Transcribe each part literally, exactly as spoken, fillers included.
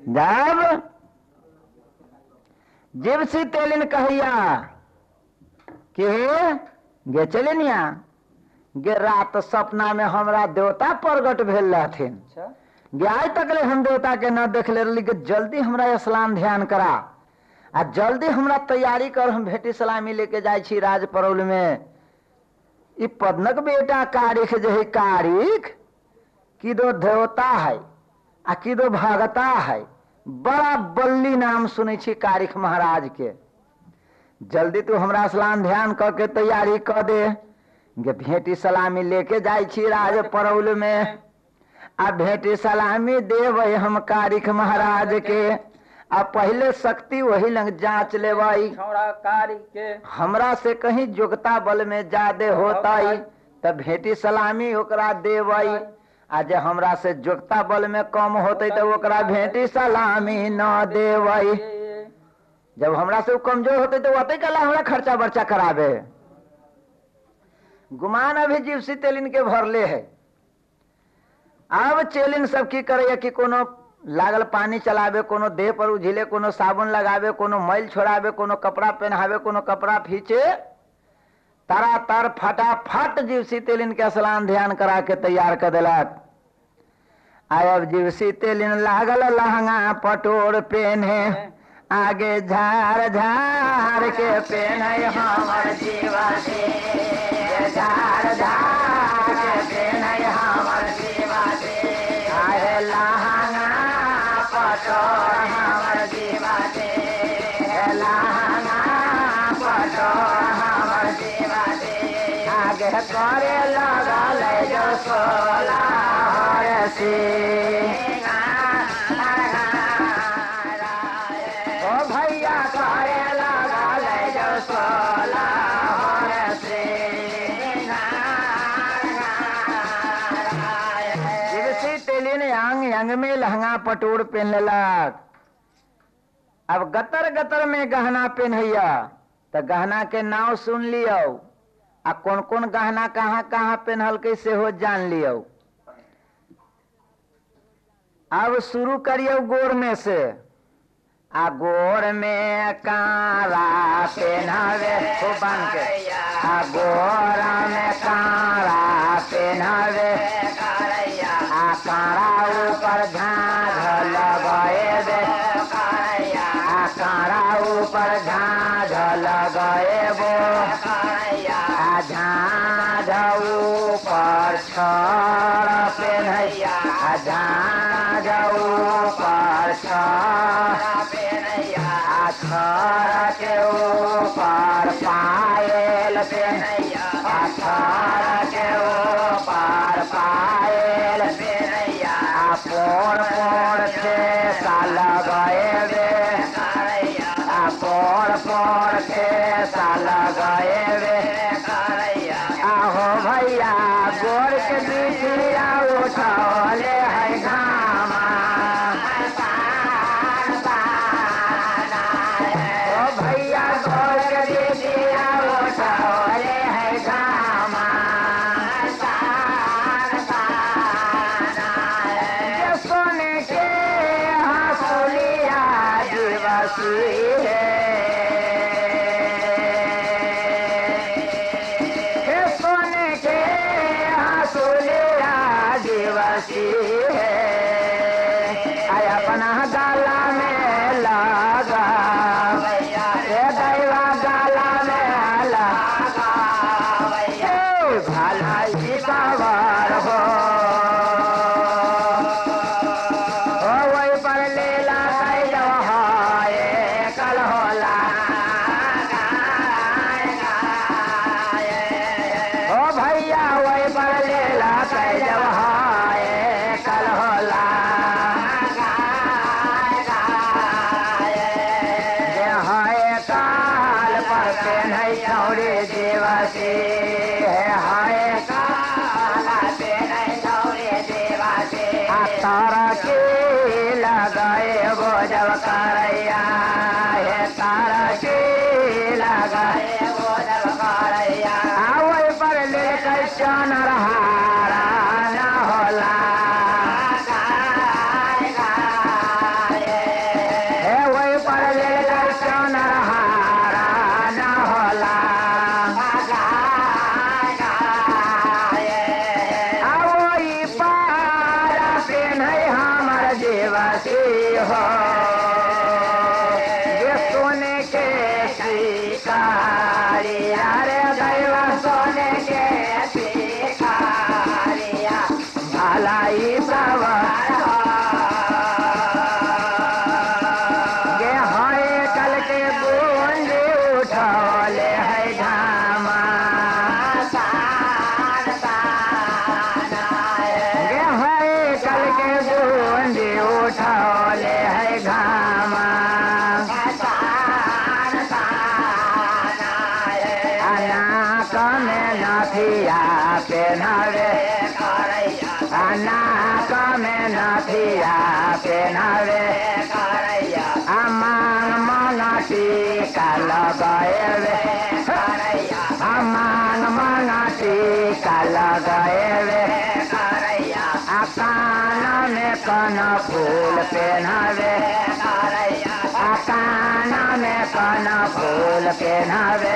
जब जीवसी तेलिन कहिया कि गे चलिनिया गे रात सपना में हमरा देवता प्रगट भेल रहथिन। गे आज तक ले हम देवता के न देख ले रही, जल्दी हमरा स्नान ध्यान करा आ जल्दी हमरा तैयारी कर, हम भेटी सलामी लेके जाय छी राज परौल में। ई पदनक बेटा कारिख जे है, कारिख किदो देवता है आ किदो भगता है, बड़ा बल्ली नाम सुने छी कारिख महाराज के। जल्दी तू हमरा स्नान ध्यान करके तैयारी कर दे। गे भेटी सलामी लेके जाय छी राज परौल में आ भेटी सलामी देव हम कारिख महाराज के। आ पहले शक्ति वही लंग जांच लेवाई, हमरा से कहीं जोगता बल में ज्यादा होताई तब भेटी सलामी ओकरा देवाई। आज हमरा से जोगता बल में कम होते तो ओकरा भेटी सलामी न देवाई। जब हमरा से कमजोर होते तो वते कला हमरा खर्चा बर्चा करावे। गुमान अभी जीवसी तेलिन के भरले है। अब चेलिन सब की करे कि कोनो लागल पानी चलावे, कोनो देह पर उझिले, कोनो साबुन लगावे, कोनो मैल छोड़ावे, कोनो कपड़ा पहनावे, कोनो कपड़ा फींचे। तारा तार फटाफट जीवसी तेलिन के स्नान ध्यान करा के तैयार कर दिलक। अब जीवसी तेलिन लागल लहंगा पटोर पहने, आगे झार झार के पहने हमर जीवा दे, झार झार के पहने हमर जीवा दे। आए लहंगा पटोर हमर जीवा दे, लहंगा पटोर हमर जीवा दे। आगे करे लगल जो सोला हरसी, ओ भैया करे लगल जो सोला हरसी। जीवसी तेलिन अंग अंग में लहंगा पटोर पहन लेलक। अब गतर गतर में गहना पहनैया तो गहना के नाव सुन लियो आ कौन कौन गहना कहाँ कहाँ पहनल के से हो जान लियो। अब शुरू करियो गोर में से। आ गोर में कारा पहनावे बन के, आ गोर में कारा पहनावे, आ कारा ऊपर झांझ लगाए दे, आ कारा ऊपर झांझ लगाए वो, आ झांझ ऊपर छड़ पहनैया, आ झांझ ऊपर छड़ पहनैया, आ छड़ के ऊपर पायल पहनैया, आ छड़ के ऊपर पायल पहनैया, आ पोर पोर से साल गए दे, आ पोर पोर से साल गए दे। आहो भैया गोर के बिछिया उठौले है घामा, ओ भैया गोर के बिछिया उठौले है घामा। ये सोने के हंसुलिया दिवसी है, आय अपना गाला में लगा, ये दैवा गाला में लगा, भलाई कावर हो, ओ वही पर लीला कैलो है कल होला, ओ भैया वही पर लीला कैलो कल होला। काल पर पेन्है छौरी दिवसी, हाय काल पेन्है छौरी दिवसी। तारा के लगाए वो जब करैया, हे तारा के लगाए वो जब करैया। आवै पर लेकर चनर हारा न होला, दिवसी हो ये सोने के शिकारिया रे दैव सोने के शिकारिया भलाई सवार हो गे हाय कल के गूंज उठौले है घामा गे हाय कल के गूंज उठौले है घामा अनाक में नथिया पेनावे अनाक में नथिया पेनावे अमांग मांगा टीका लगाए अमांग मांगा टीका लगाए कान में कन फूल पहनावे कान में कन फूल पहनावे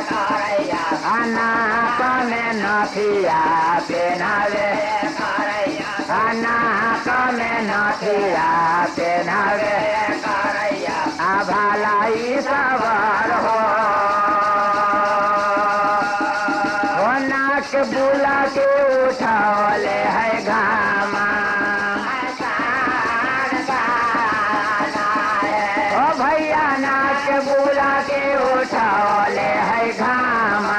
अनाक में नथिया पहनावे अनाक में नथिया पहनावे आ भलाई सवार हो हो नाक बुला के उठौले है घामा ओ भैया नाक बुला के उठौले है घामा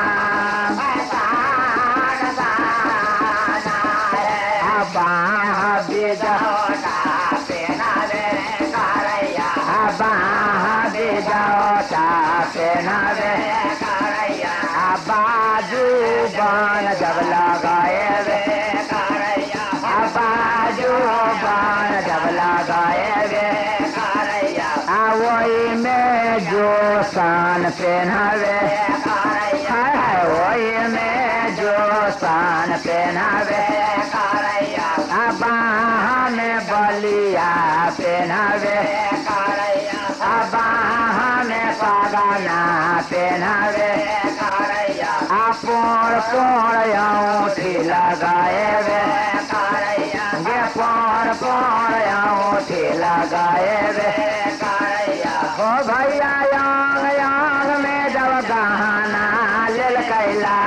बाह बेजौटा पेनावे बाह बेजौटा पेनावे बाजू बाण जब लगाए वे बाजू बाण जब लगाए वे वही में जो शान पहनावे वही में जो शान पहनावे बाह में बलिया पहनावे बाह में पगना पहनावे पोड़ पोड़ औठी लगाए वे गे पोड़ पोड़ औठी लगाए वे हो भैया यांग यांग में जब गहना लेल कैला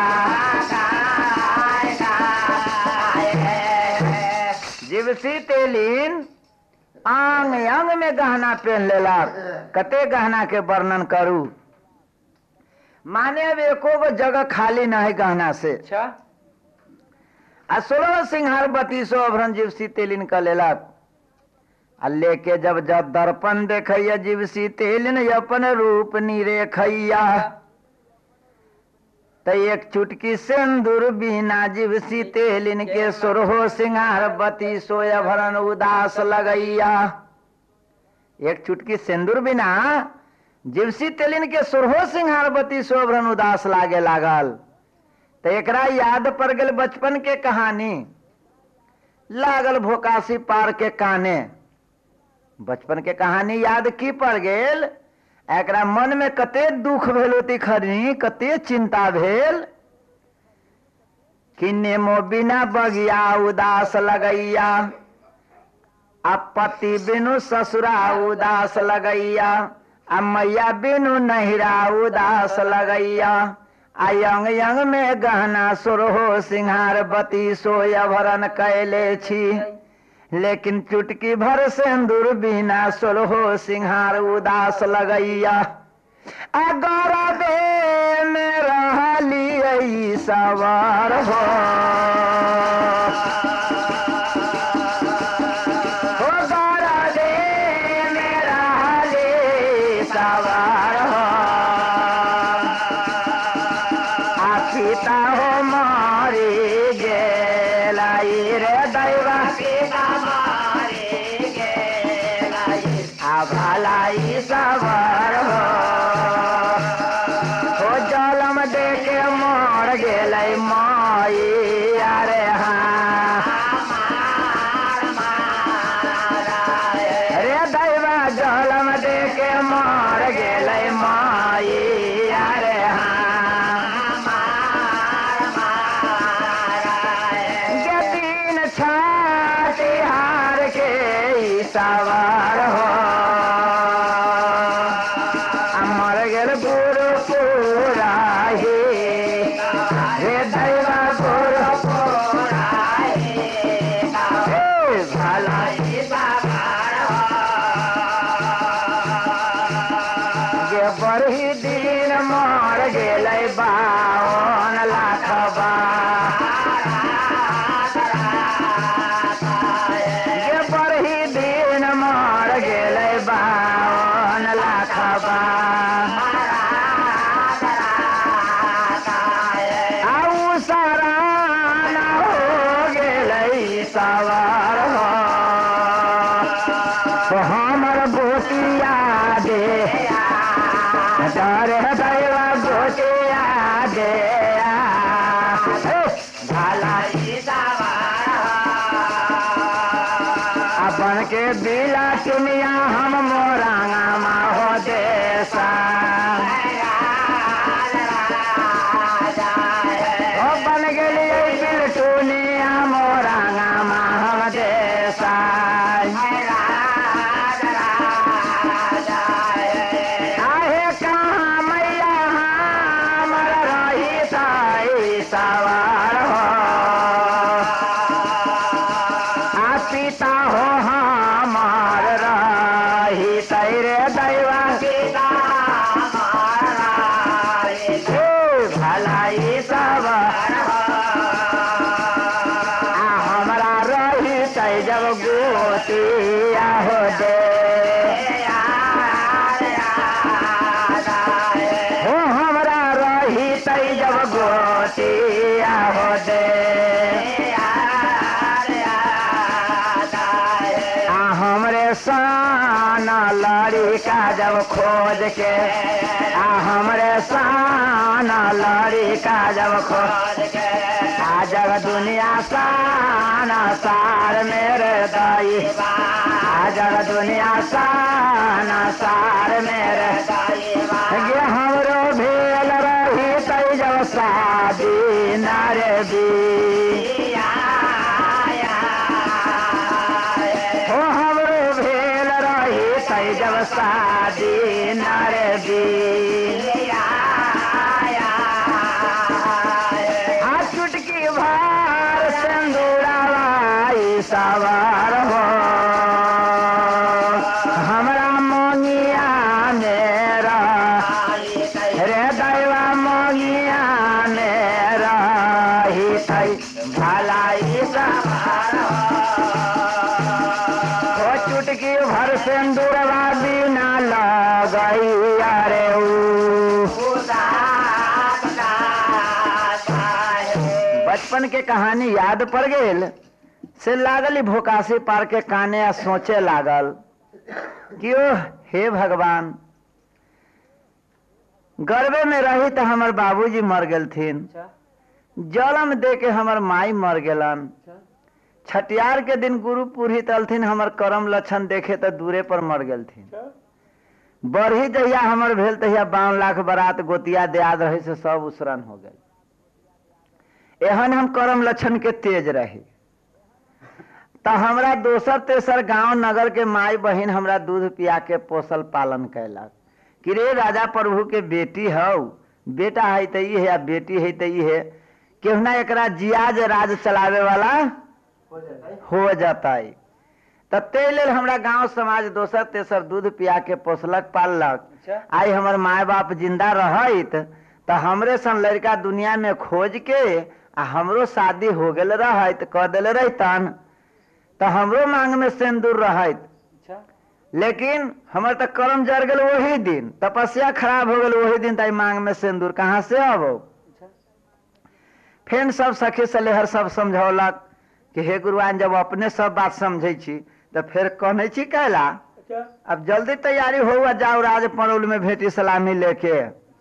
जीवसी तेलीन आंग अंग में गहना पहन लेला कते गहना के वर्णन करू माने अब एको गो जगह खाली न है गहना से अच्छा आ सोलह सिंहार बत्तीसो अभरन जीवसी तेलिन का लेलक आ लेके जब जब दर्पण देखैया जीवसी तेलिन अपन रूप निरेखैया तो एक चुटकी सिंदूर बिना जीवसी तेलिन के सोरहो सिंहार बत्तीसो अभरन उदास लगैया एक चुटकी सिंदूर बिना जीवसी तेलिन के सोरहो सिंहार बत्तीसो अभरन उदास लागे लागल तो एकरा याद पड़ गल बचपन के कहानी लागल भोकासी पार के काने बचपन के कहानी याद की पड़ गेल एकरा मन में कते दुख भेल होती खरनी कते चिंता भेल कि नेमो बिना बगिया उदास लगैया अब पति बिनु ससुरा उदास लगैया अब मैया बिनु नहिरा उदास लगैया आ यंग यंग में गहना सोरहो सिंहार बत्तीसो अभरन कैले छी लेकिन चुटकी भर सिंदूर बिना सोलहो सिंहार उदास लगैया अगरा दे में रहली सवार हो गरा दे में रहली सवार हो पिता हो मारी गेलाई रे दैवा पिता मारी गेलाई आ भलाई सवार हो हो जलम देके मर गेलै मैया सवार हो मर गेल गुरु पुराही हे दैवा गुरु पुराही हे भला गे बरही दिन मर गेलै बावन लाख बा गे बरही दिन मर गेलै बावन लाख बा आउ सारा न हो गेलै सवार हो हमर गोतिया दे डर दैवा गोतिया दे अपन के बिला चुनिया हम मोरांगा हो देसा ओ बन गेलिए बिल चुनिया मोरांगा हम देसा आहे कहाँ मैया हमर रही ताई सवार हो आ पिता हो हमार रही तैरे दैवा पिता भलाई सवार हो आ हमरा रही तै जब गोतिया हो दे हो हमरा रही तै जब गोतिया हो दे आ हमरे सान लड़िका जब खोज के आ हमरे सान लड़िका जब खोज के आ जब दुनिया सान सार मेरे दाई आ जब दुनिया सान सार मेरे गे हमरो भेल रही तै जब शादी नारे बी हो हमरो भेल रही तै जब शादी नारे बी आ चुटकी भार सिंदूराबाई सवार हो हमरा मोंगिया मेरा रे दैवा मोंगिया मेरा ही तै भलाई सवार हो चुटकी भर सिंदूरवा बिना लगई अरे बचपन के कहानी याद पड़ गेल से लागल भोकासी पार के काने आ सोचे लागल कि ओ हे भगवान गर्भे में रही तो हमर बाबूजी मर गेलथिन जन्म दे के हमर माई मर गेलन छठियार के दिन गुरु पुरोहित अलथिन हमर करम लक्षण देखे तो दूरे पर मर गेलथिन बरही जहिया हमर भेल तहिया बावन लाख बरात गोतिया दियाद रहे से सब उसरन हो गए एहन हम करम लक्षण के तेज रही तो हमरा दोसर तेसर गांव नगर के माई बहन हमरा दूध पिया के पोसल पालन कैलक कि रे राजा प्रभु के बेटी हौ बेटा है तो ये है बेटी है तो ये है केहना एकरा जियाज राज चलावे वाला हो जाता तब ते लेल हमरा गांव समाज दोसर तेसर दूध पिया के पोसलक पाललक आई हमर माय बाप जिंदा रहत तो हमरे सन लड़का दुनिया में खोज के आ हमरो शादी हो गेल रहत कह दिल रहतन तो हमरो मांग में सिंदूर रहत लेकिन हमर तो कर्म जर गेल वही दिन तपस्या खराब हो गेल वही दिन ताई मांग में सिंदूर कहाँ से आबो फेन सब सखी सलेहर सब समझौलक कि हे गुरुआन जब अपने सब बात समझे छी तो फिर कहने छी कैला अब जल्दी तैयारी हो जाओ राज पड़ोल में भेटी सलामी लेके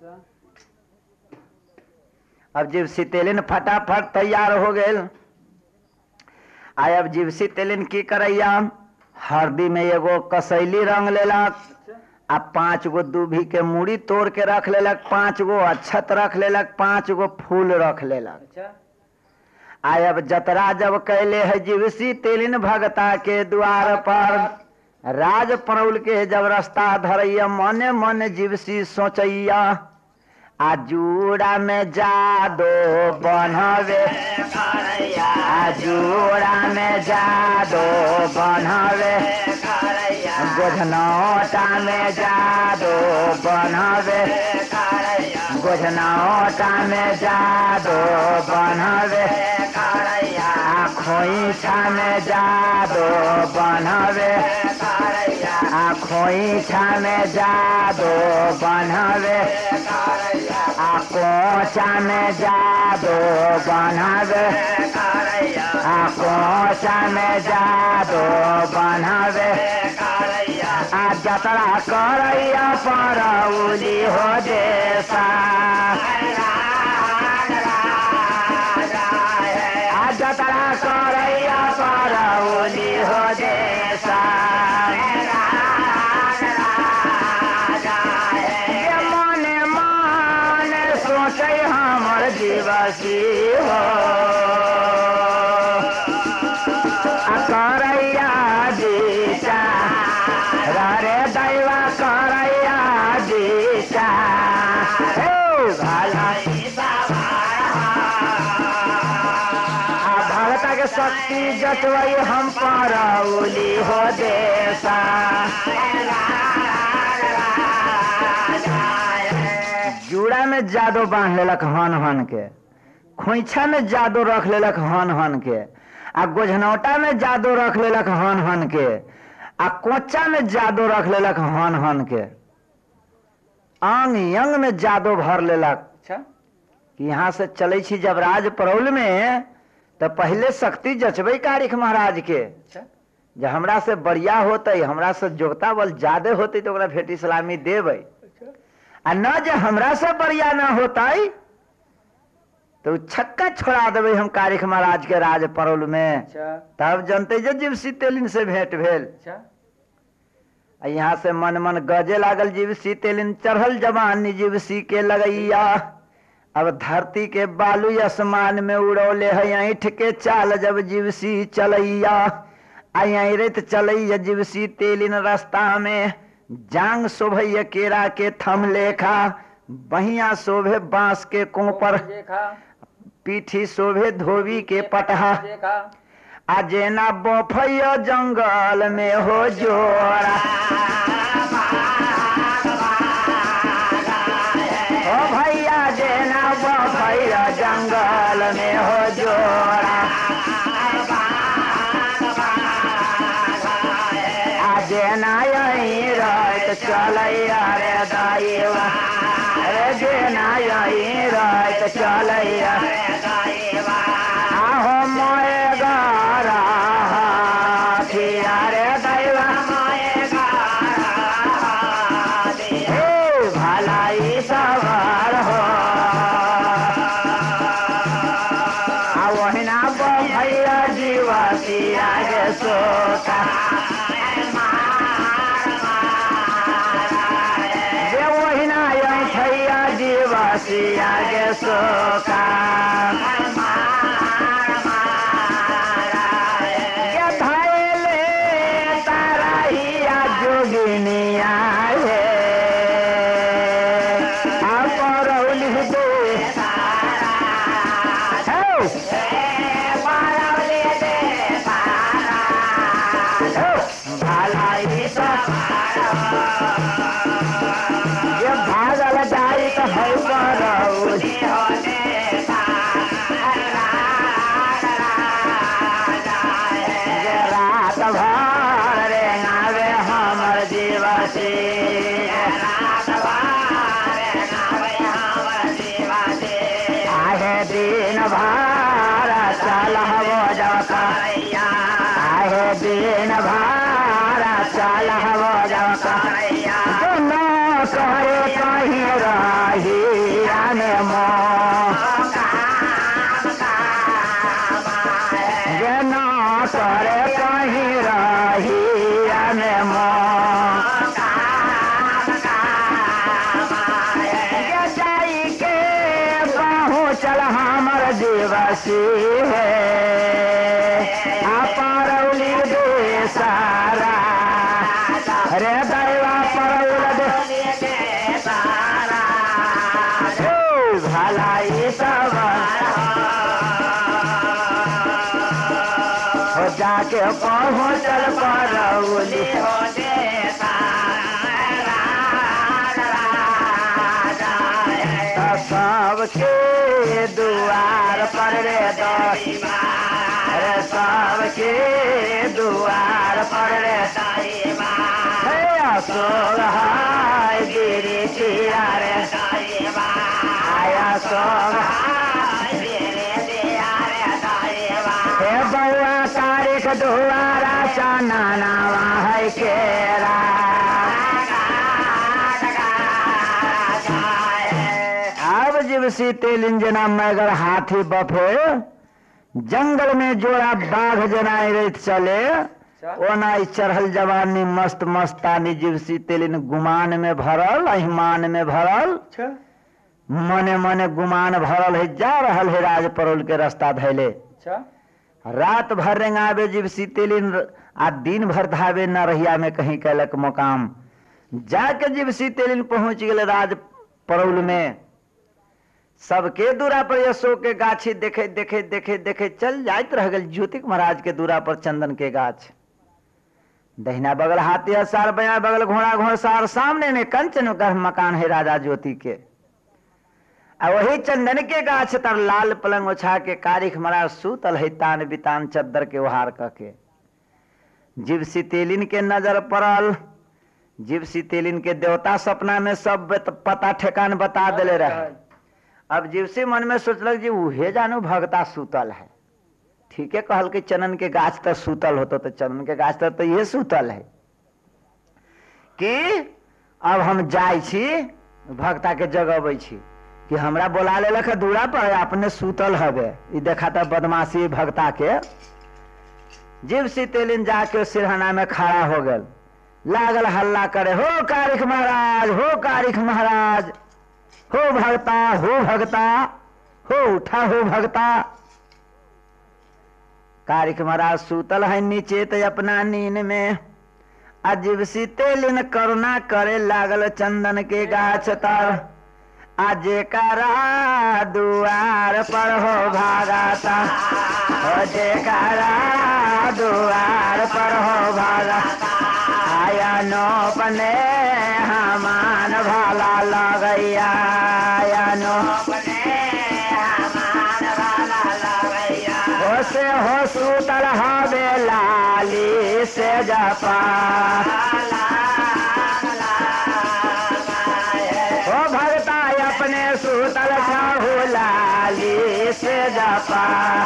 अब जिप्सी तेलिन फटाफट तैयार हो गए आय अब जिप्सी तेलिन की करैया हरदी में एगो कसैली रंग लेलक आ पांच गो दूभी के मूड़ी तोड़ के रख लेलक पांच गो अक्षत रख लेलक पांच गो फूल रख लेलक आय अब जतरा जब कैले है जिप्सी तेलिन भगता के द्वार पर राज परौल के जब रास्ता धरैया मने मन जीवसी सोचैया आ जूड़ा में जादो बनवे आ जूड़ा में जादो बनवे गोझनौटा में जादो बनवे गोझनौटा में जादो बनवे आ खोइछा में जादो बनवे आ खोइछा में जादो बनवे आ कोचा में जादो बनवे आ कोचा में जादो बनवे आ जतरा करैया परौली हो देसा आ जतरा करैया परौली हो देसा मने मन सोचे हमर दिवसी हो करैया दिशा रे दैवा करैया दिशा भगता के शक्ति जतवई हम परौली हो देसा जूड़ा में जादो बांध लेलक हन हन के खोइछा में जादो रख लेलक हन हन के आ गोझनौटा में जादो रख लेलक हन हन के आ कोचा में जादो रख लेलक हन हन के अंग यंग में जादो भर लेलक। अच्छा कि यहाँ से चले छी जब राज परौल में तो पहले शक्ति जचबे कारिख महाराज के। अच्छा जब हमरा से बढ़िया होते हमरा से जोगता बल ज्यादा होते तो ओकरा भेटी सलामी देवे आ न जे हमरा से बढ़िया न होता तो छक्का छोड़ा देवे हम कारिख महाराज के राज परौल में। अच्छा तब जनते जे जीवसी तेलिन से भेंट भेल। अच्छा यहाँ से मन मन गजे लागल जीवसी तेलिन चढ़ल जवानी जीवसी के लगैया अब धरती के बालू आसमान में उड़ौले है ऐठ के चाल जब जीवसी चलैया आई रेत चलैया जीवसी तेलिन रास्ता में जांग शोभैया केरा के थम लेखा बहिया शोभे बांस के कोपर पीठी शोभे धोबी के पटहा आजेना बोफैया जंगल में हो जोड़ा ओ भैया जेना बोफैया जंगल में हो जोड़ा आजेना यही रात चलैया रे दाईवा रे जेना यही रात चलैया आहो मोए गारा रे दैवा भलाई सवार हो आ वहीना भैया जीवसी आगे सोता जे वहीना भैया जीवसी आगे सोता दिन भारा चल हो जाता न करे कहीं रही आने न करे कहीं रही आने जाई के पहुँचल हमर दिवसी है सारा पहुँचल परौली हो देता सबके दुआर पर रे दही रे सबके दुआर पर रे दाई बा सोग हाय गिरी चिया रे दाई बा आया सोग हे बउआ तारीख दुआरा चाना नावा है केरा अब जीवसी तेलिन जना मगर हाथी बफे जंगल में जोड़ा बाघ जनाई रहित चले ओना चढ़ल जवानी मस्त मस्तानी जीवसी तेलिन गुमान में भरल अहिमान में भरल मने मने गुमान भरल है जा रहल है राज परोल के रास्ता धैले रात भर रेंगावे जीवसी तेलिन आ दिन भर धावे न रहिया में कहीं कैलक मुकाम जाके जीवसी तेलिन पहुंच गए राज परोल में सबके दूरा पर यशो के गाछी देखे देखे देखे देखे चल जाइत रह गल ज्योतिक महाराज के दूरा पर चंदन के गाछ दहिना बगल हाथी असार बया बगल घोड़ा घोड़सार सामने में कंचन का मकान है राजा ज्योति के आ वही चंदन के गाछ तर लाल पलंग ओछा के कारिख महाराज सूतल है तान बितान चद्दर के उहार के जीवसी तेलिन के नजर पड़ल जीवसी तेलिन के देवता सपना में सब पता ठेकान बता दिले रहे अब जीवसी मन में सोचलक जी उहे जानू भगता सूतल है ठीक है कहल के चंदन के गाछ तो सूतल होतो तो चंदन के गाछ तो ये सूतल है कि अब हम जाय छी भगता के जगबै छी कि हमरा बोला लेलक दूरा पर अपने सूतल हवे ई देखा था बदमाशी भगता के जीवसी तेलिन जाके सिरहाना में खड़ा हो गल लागल हल्ला करे हो कारिख महाराज हो कारिख महाराज हो भगता हो भगता हो उठा हो भगता कारिख महाराज सूतल है नीचे तो अपना नींद में अजीवसी तेलिन करुणा करे लागल चंदन के गाछ तर आजे कारा दुआर पर हो भागाता आजे कारा दुआर पर हो भागाता आया नो पने हमान भाला लगैया आया नो अपने हमान वाला लगैया हो से हो सूतल हवे लाली से जपा हो भगता अपने सूतल छाहू लाली से जपा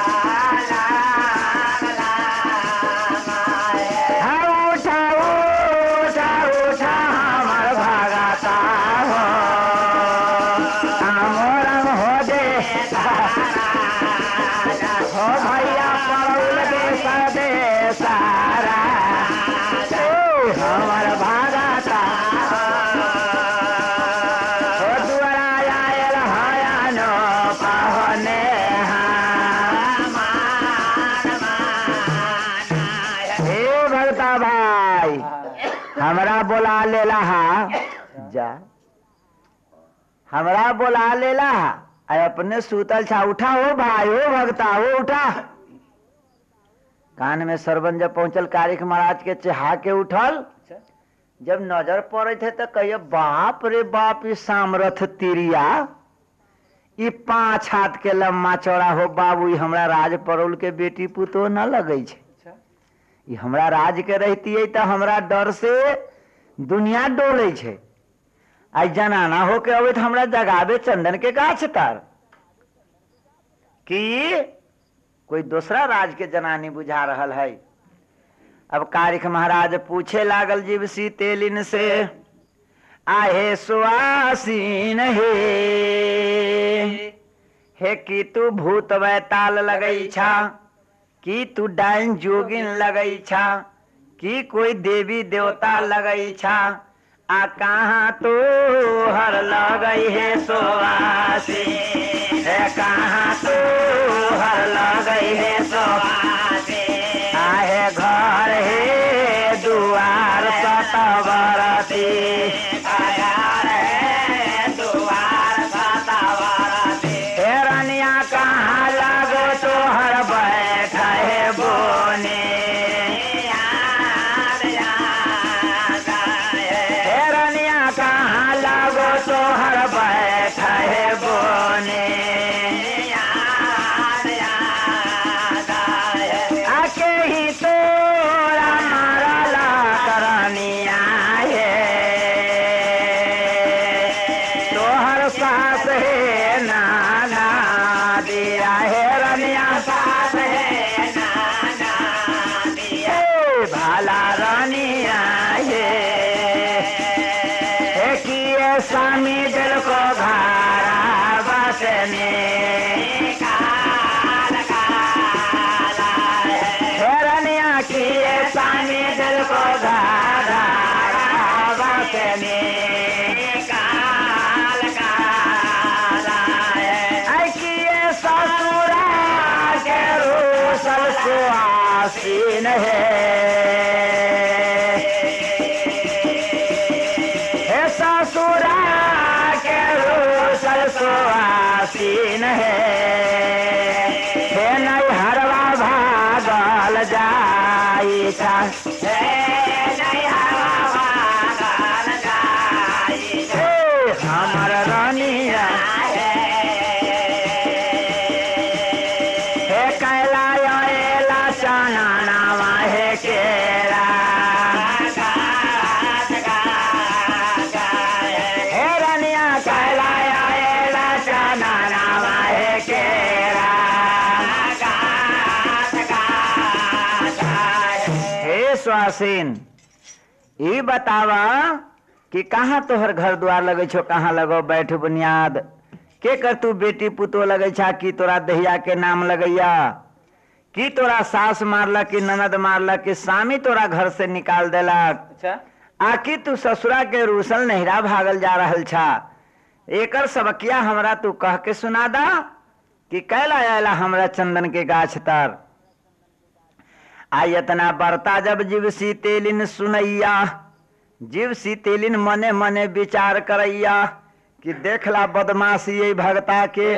हमरा बोला लेला हा जा हमरा बोला लेला हा अपने सूतल छा उठा हो भाई हो भगता हो उठा कान में सरबन जब पहुंचल कारिख महाराज के चहा के उठल जब नजर पड़े थे तो कहिए बाप रे बाप ई सामरथ तिरिया ई पांच हाथ के लम्बा चौड़ा हो बाबू हमरा राज परोल के बेटी पुतो न लगे छे ई हमरा राज के रहती है तो हमरा डर से दुनिया डोले छे आई जनाना हो के अबे तो हमरा जगावे चंदन के गाछ तार कि कोई दूसरा राज के जनानी बुझा रहल है। अब कारिख महाराज पूछे लागल जीवसी तेलिन से आहे सुआसीन हे हे कि तू भूत बैताल लगई छा कि तू डाइन जोगिन लगई छा कि कोई देवी देवता लगई छा आ कहाँ तो हर लगई है सुवासी है कहाँ तो हर लगई है सुवासी आहे घर है दुआर सतवरती आया रे दुआर सतवरती हेरनिया कहाँ लगो तो हर बैठ है बोने स्वामी दिल को घारा बसने काल काला है रनिया किए स्वामी दिल को घारा बसने काल काला है ऐ किए ससुरा के रूसल सुहासीन है हे ससुरा के रूसल सुहासीन है हे नहीं हरवा भागल जाई था हे नहीं हवा काल जाई हे हमर रानिया हे कैला एला चना नामा हे केरा हे रानिया कैला एला चना नामा हे केरा हे स्वासीन ई बतावा कि कहाँ तोहर घर द्वार लगे छो कहाँ लगो बैठ बुनियाद के कर तू बेटी पुतो लगे छा कि तोरा दहिया के नाम लगैया कि तोरा सास मारलक कि ननद मारलक कि स्वामी तोरा घर से निकाल देलक अच्छा आकि तू ससुरा के रूसल नहिरा भागल जा रहल छा एकर सबकिया हमरा तू कह के सुना दा कि कैला आयला हमरा चंदन के गाछ तर आयतना बरता जब जीव सी तेलिन सुनैया जीव सी तेलिन मने मने विचार करैया कि देखला बदमाशी ये भगता के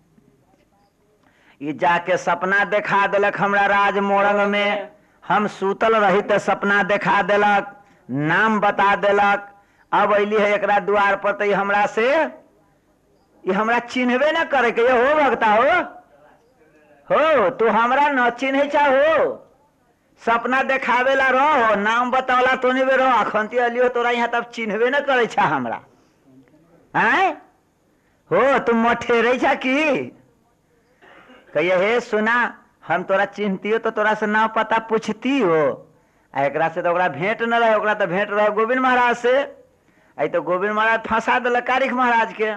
ये जाके सपना देखा देलक हमरा राज मोरंग में हम सूतल रही तो सपना देखा देलक नाम बता देलक अब अली है एकरा द्वार पर तो हमरा से ये हमरा चिन्हबे न करे के हो भगता हो हो तू हमरा न चिन्ह चाहो सपना देखावेला रहो नाम बतावला तो नहीं रहो अखंती अलियो तोरा यहाँ तब चिन्हबे न करे छा हमरा आए हो तुम मोठेरे छा की कहिए हे सुना हम तोरा चिन्हती हो तो तोरा से ना पता पूछती हो एकरा से तो ओकरा भेंट न रहे ओकरा तो भेंट रहे गोविंद महाराज से आई तो गोविंद महाराज फंसा दिल कारिक महाराज के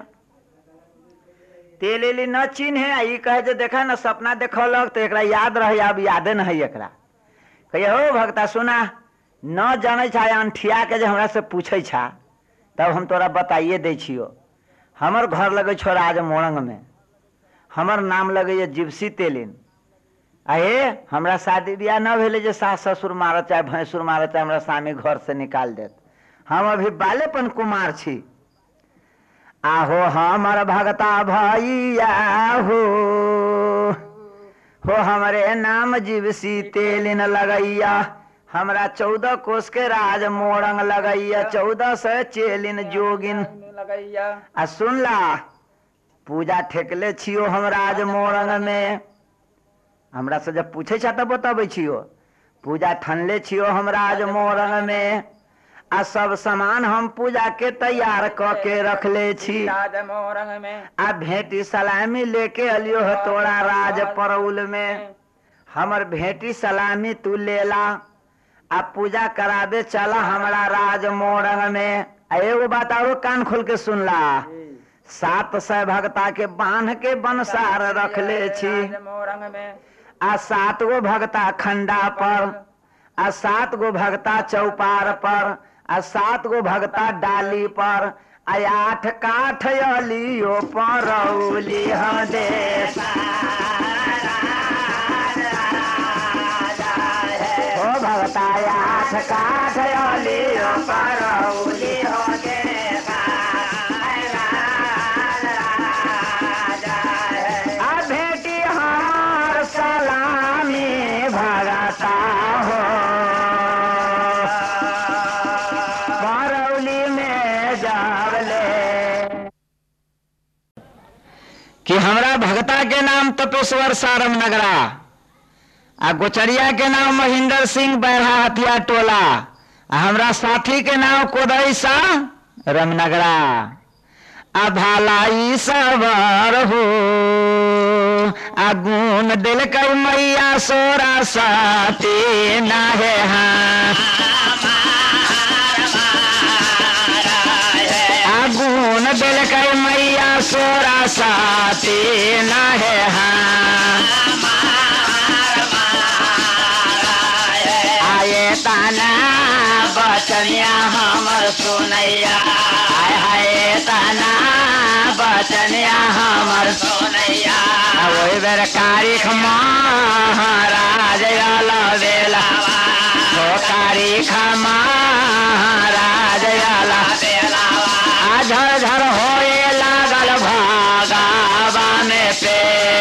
तेलेली न चिन्हे ई कहे जे देखा न सपना देखलक तो एकरा याद रहे अब यादे न है एकरा कहिए हो भक्ता सुना न जाने छा अंठिया के जे हमरा से पूछे छा तब हम तोरा बताइए दे छियो हमर घर लगे छो राज मोरंग में हमर नाम लगे जिप्सी तेलिन अहे हमरा शादी ब्याह न भेले जे सास ससुर मारत चाहे भैंसुर मारत चाहे हमरा स्वामी घर से निकाल देत हम अभी बालेपन कुमार छी आहो हमर भगता भैया हो हो हमरे नाम जिप्सी तेलिन लगैया हमरा चौदह कोस के राज मोरंग लगैया चौदह से चेलिन जोगिन लगैया आ सुनला पूजा ठेकले छियो हम राज मोरंग में हमरा से जब पूछे छा तब बताबै छियो पूजा ठनले छियो हम राज मोरंग में आ सब सामान हम पूजा के तैयार क के रखले छी राज मोरंग में आ भेंटी सलामी लेके अलियो ह तोरा राज परौल में हमर भेंटी सलामी तू लेला आ पूजा कराबे चला हमरा राज मोरंग में एगो बात और कान खोल के सुनला सात सौ भगता के बांध के बनसार रखले छी राज मोरंग में आ सात गो भगता खंडा पर आ सात गो भगता चौपार पर आ सात गो भगता डाली पर आ आठ काठ अलियो परौली हम देश हो भगता आठ काठ अलियो परौली हो देश आ भेटी हमार सलामी भगता हो परौली में जावले कि हमरा भगता के नाम तपेश्वर सारम नगरा आ गोचरिया के नाम महेंद्र सिंह बैरा हथिया टोला आ हमरा साथी के नाम कोदई सा रमनगरा आ भालाई सवर हो आ गुण दिल कर मैया सोरा साथी ना है हाँ आ गुण साथी न है हाँ आए ताना बचनिया हमर सुनैया हाय हाय ताना बचनिया हमर सोनैया वही बेर कारिख महाराज आला बेला हो कारिख महाराज आला आ झर झर होए लागल भागावा में पे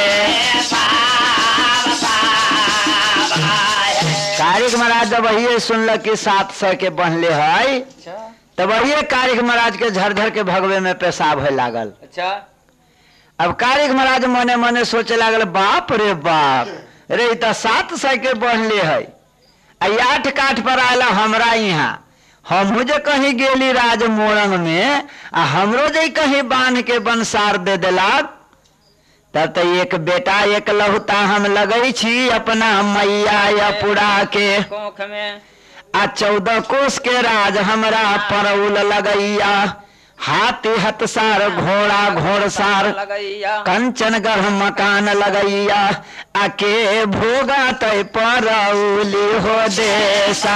कारिख महाराज जब वही सुनल कि सात सौ के बनले है अच्छा तब वही कारिख महाराज के झरझर के भगवे में पेशाब होए लागल। अच्छा अब कारिख महाराज मने मने सोचे लागल बाप रे बाप रे ई तो सात सौ के बढ़ले है आठ काठ पर आला हमरा यहाँ हमहू जे कहीं गेली राज मोरंग में आ हमरो जे कहीं बांध के बंसार दे देलक तब तो एक बेटा एक लहुता हम लगई छी अपना मैया या पुरा के कोख में आ चौदह कोस के राज हमरा परौल लगैया हाथी हतसार घोड़ा घोड़सार लगैया कंचन गढ़ मकान लगैया आके भोगा तय परौली हो देसा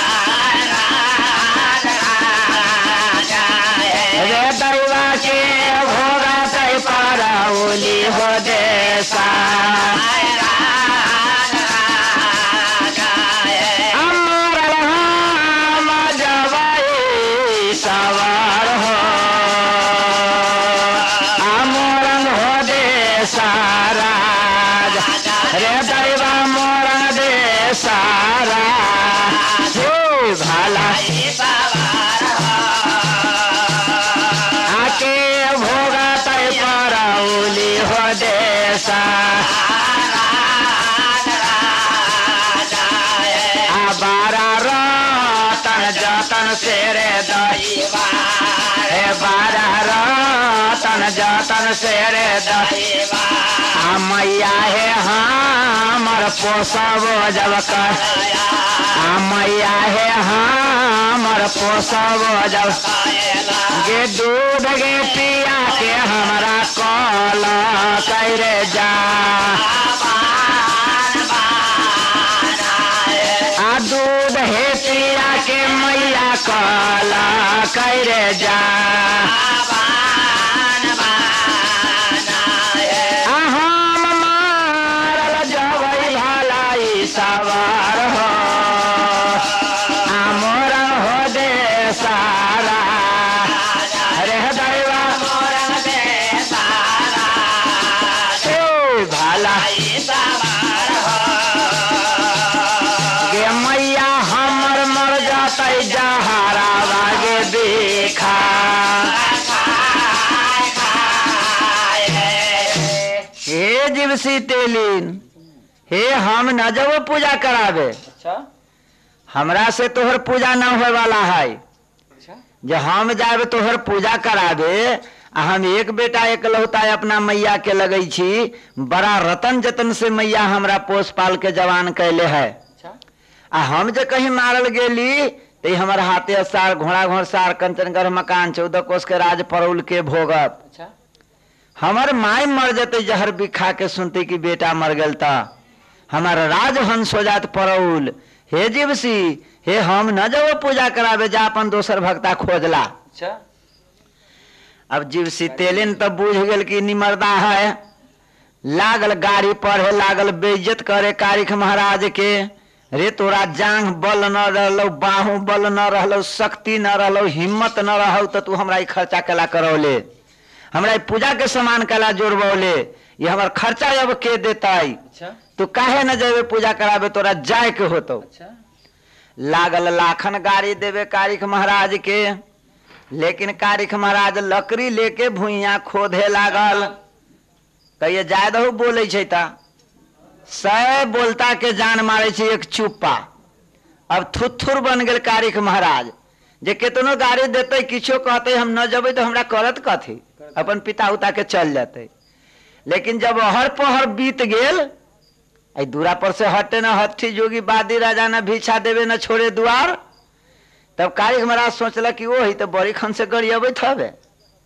रे दैवा के भोगा तय परौली हो देसा अमर हम जवाई सवार हो मोरंग हो दे सारा रे दैवा मोरंग दे सारा हे भाला आके भोगा तय परौली हो दे सा आ बारा रतन जतन से रे दैवा हे बारा रतन जतन से रे दैवा आ मैया हे हमर पोसब जब कर आ मैया हे हमर पोसब जब गे दूध गे पिया के हमरा कल कैरे जा आ दूध हे पिया के मैया कल कैरे जा आ हम मारल जबै भलाई सवार हो आ मोरंग हो दे सारा रे दैवा मोरंग दे सारा ए भाला सवार हो गे मैया हमर मर जातै जहारा बागे देखा हे जीवसी तेलीन हे हम न जब पूजा करावे अच्छा हमरा से तोहर पूजा न होए वाला है अच्छा जे हम जाए तोहर पूजा करावे आ हम एक बेटा एक लौता अपना मैया के लगई छी बड़ा रतन जतन से मैया हमरा पोस पाल के जवान कैले है अच्छा आ हम जे कहीं मारल गेली तो हमार हाथे असार घोड़ा घोड़सार कंचनगढ़ मकान चौदह कोस के राज परौल के भोगत अच्छा हमार माय मर जते जहर बिखा के सुनते कि बेटा मर गल ता हमार राज हंस हो जात परौल हे जीवसी हे हम न जब पूजा करावे जा अपन दोसर भक्ता खोजला अच्छा अब जीवसी तेलिन तब बूझ गेल कि निमरदा है लागल गाड़ी पढ़े लागल बेइज्जत करे कारिख महाराज के रे तोरा जांग बल न रहलो बाहू बल न रहलो शक्ति न रहलो हिम्मत न रहो तो तू हमरा ई खर्चा कला करौले हमरा ई पूजा के सामान कला जोड़बौले ये हमार खर्चा अब के देताई अच्छा तू काहे न जेबे पूजा करावे तोरा जाए के होतो अच्छा लागल लाखन गाड़ी देवे कारिख महाराज के लेकिन कारिख महाराज लकड़ी लेके भुइया खोदे लागल कहिए जाय दहु बोले छै ता सै बोलता के जान मारे छै एक चुप्पा अब थुथुर बन गेल कारिख महाराज जे केतनो गाड़ी देते किछो कहते हम न जबै तो हमरा करत कथी अपन पिता उता के चल जाते लेकिन जब हर पहर बीत गेल आई दूरा पर से हटे न हट्ठी जोगी बादी राजा न भिक्षा देवे न छोड़े द्वार तब कारिख महाराज सोचल कि वही तो बड़ी खन से गड़ी अबैत हवे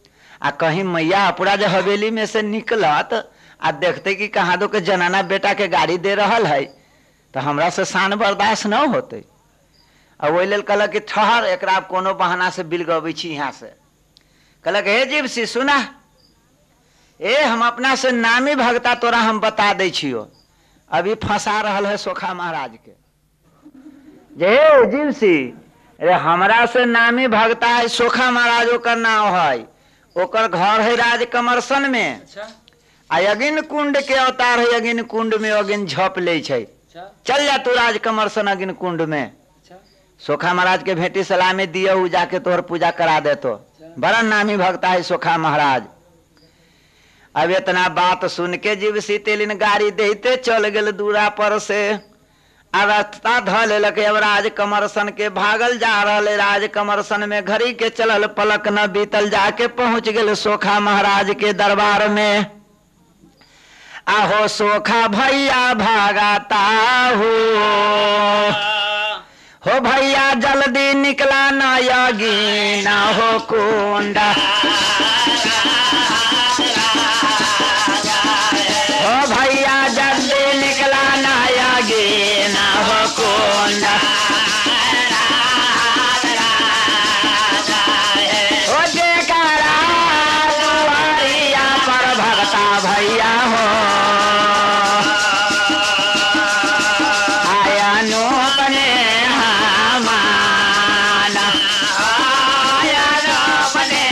आ कहीं मैया अपना जो हवेली में से निकलत आ देखते कि कहाँ दो के जनाना बेटा के गाड़ी दे रहल है तो हमरा से शान बर्दाश्त न होते। आ वही लेल कहलक कि ठहर एकरा कोनो बहाना से बिलगबै छी यहाँ से। कहलक हे जिप्सी सुना, ए हम अपना से नामी भगता तोरा हम बता दै छियो, अभी फंसा रहल है सोखा महाराज के। जे जिप्सी अरे हमरा से नामी भगता है सोखा महाराज, ओकर नाम है, ओकर घर है राज कमरसन में। अच्छा आ अगिन कुंड के अवतार है, अगिन कुंड में अगिन झप ले छै। चल जा तू राज कमरसन अगिन कुंड में। सोखा महाराज के भेंटी सलामी दियो, उ जाके तोहर पूजा करा देतो। बड़ा नामी भक्ता है सोखा महाराज। अब इतना बात सुन के जिप्सी तेलिन गाड़ी देते चल गेल दूरा पर से। आ रास्ता ध लेलक अब राज कमरसन के, भागल जा रहे राज कमरसन में। घड़ी के चलल पलक न बीतल, जाके पहुंच गेल सोखा महाराज के दरबार में। आहो सोखा भैया भागाता हो, हो भैया जल्दी निकला ना यगी ना हो कुंडा। हो भैया जल्दी निकला ना यगी ना हो कुंडा। हो जयकारा दुआरिया पर भगता भैया हो, आया नो बने हमारा, आया नो बने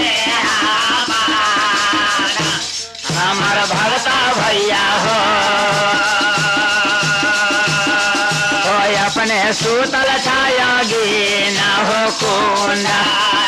हमारा, हमार भगता भैया हो। कोई अपने सूतल छाया गी ना हो कुंडा।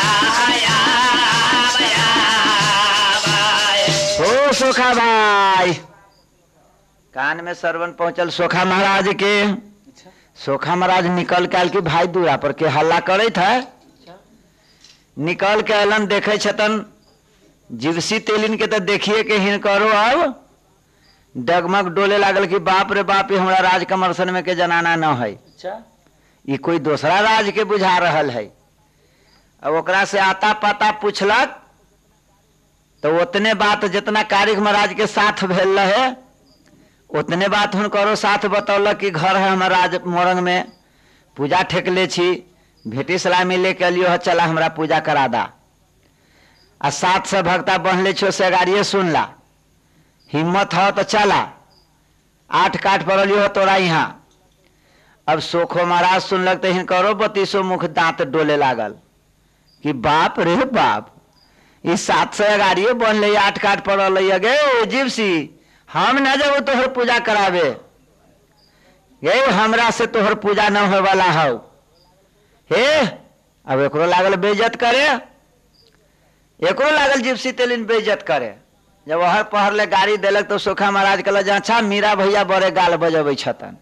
हो सोखा भाई, कान में सरवन पहुंचल सोखा महाराज के। सोखा महाराज निकल के आयल कि भाई दूरा पर के हल्ला करे था। निकल के अलन देखे छतन जिप्सी तेलिन के, तो देखिए के हिनकरो अब डगमग डोले लागल कि बाप रे बाप, हमरा राज कमरसन में के जनाना न है, ये कोई दूसरा राज के बुझा रहल है। अब ओकरा से आता पाता पूछलक तो उतने बात जितना कारिक महाराज के साथ भेल रहे उतने बात हुनकरो साथ बतौलक कि घर है हमारा राज मोरंग में, पूजा ठेकले छी, भेटी सलामी लेके अलियो है, चला हमरा पूजा करा दा। आ सात से भक्ता बहले छो से गाड़िए सुनला, हिम्मत हो तो चला, आठ काठ पर अलियो तोरा यहाँ। अब सोखो महाराज सुनलक तो हिनकरो बत्तीसो मुख दांत डोले लागल कि बाप रे बाप, इस सात से गाड़िए बनले, आठ काठ पर गे जिप्सी हम न जब तोहर पूजा करावे, ये हमरा से तोहर पूजा न हो वाला हो। हे अब एकरो लागल बेइज्जत करे, एकरो लागल जिप्सी तेलिन बेइज्जत करे। जब हर पहर ले गाड़ी देलक तो सोखा महाराज कहल अच्छा मीरा भैया बड़े गाल बजबै छतन,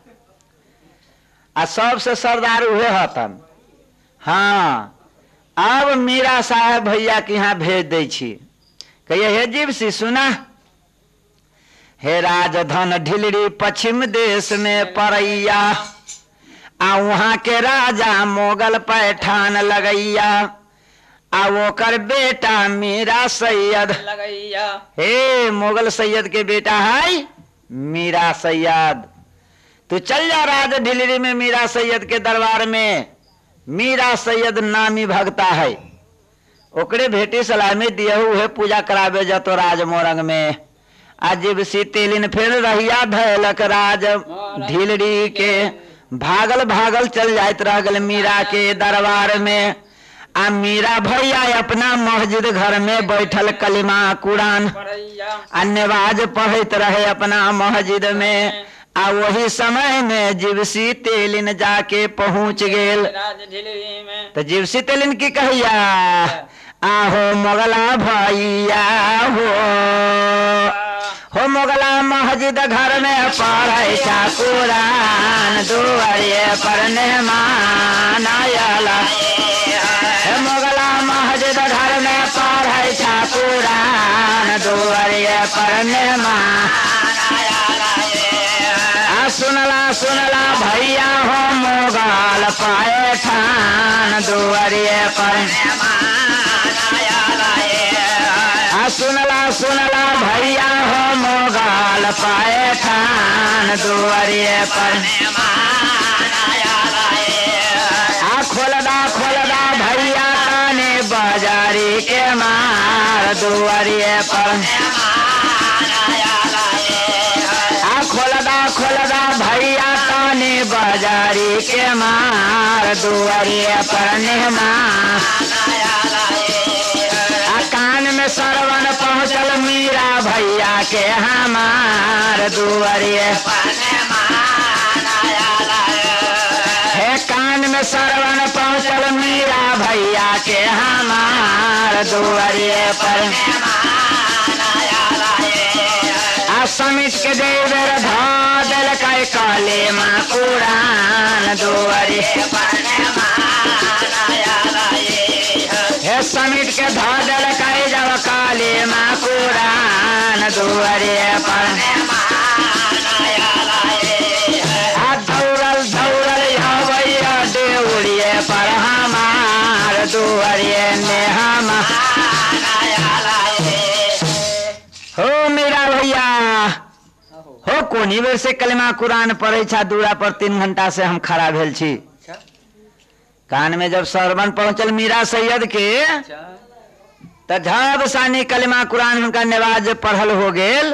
आ सबसे सरदार उहे हतन। हाँ अब मीरा साहब भैया के यहाँ भेज दै छी। कहिए हे जिप्सी सुना, हे राजधन ढिलरी पश्चिम देश में परैया, आ वहाँ के राजा मोगल पैठान लगैया, आ ओकर बेटा मीरा सैयद लगैया। हे मोगल सैयद के बेटा है मीरा सैयद। तू चल जा राज ढिलरी में मीरा सैयद के दरबार में। मीरा सैयद नामी भगता है, ओकरे भेटी सलामी दियहू है, पूजा करावे जतो राज मोरंग में। आज जिप्सी तेलिन फिर रहिया धैलक राज ढिलरी के, भागल भागल चल जाइत रह गल मीरा के दरबार में। आ मीरा भैया अपना मस्जिद घर में बैठल कलिमा कुरान आ नमाज पढ़त रहे अपना मस्जिद में। आ वही समय में जिप्सी तेलिन जाके पहुंच गेल। तो जिप्सी तेलिन की कहिया, आहो मोगला भैया हो, हो मोगला मस्जिद घर में पढ़े कुरान, दुआरे पर मेहमान आयला। मोगला मस्जिद घर में पढ़े कुरान, दुआरे पर मेहमान। सुनला सुनला भैया हो मोगल पाए ठान, दुआरे पर सुनला सुनला भैया हो मोगाल पाए ठान दुआरिये पर आ खोलदा खोलदा भैया ताने बाजारी के मार दुआरिये पर आ खोलदा खोलदा भैया ताने बाजारी के मार दुआरिये पर मेहमान कान में सरवन पहुँचल मीरा भैया के हमार दुआरिये हे कान में सरवन पहुँचल मीरा भैया के हमार दुआरिये पर आ समित के देवर धा दिल के काले माँ कुरान दुआरिये हे समिट के धादल कई जब काली माँ कुरान दुआरिये पर आ दौड़ल दौड़ल भैया देउड़िये पर हमार दुआरिये में हम हो मेरा भैया हो कोनी बेर से कलमा कुरान पढ़े छा दूरा पर तीन घंटा से हम खड़ा भेल छी कान में जब सरवन पहुंचल मीरा सैयद के त झब सानी कलमा कुरान उनका नवाज पढ़ल हो गेल